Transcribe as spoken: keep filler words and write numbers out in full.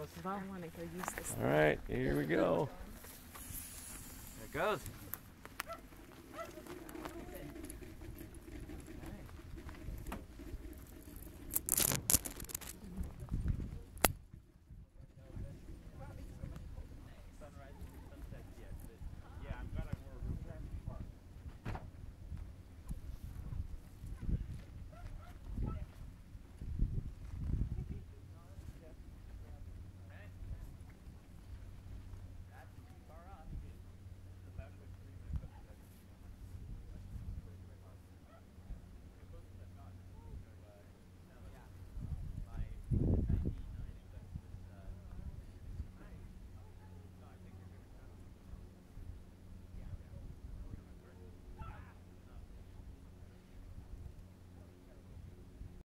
I want to go use this. All right, here we go. There it goes.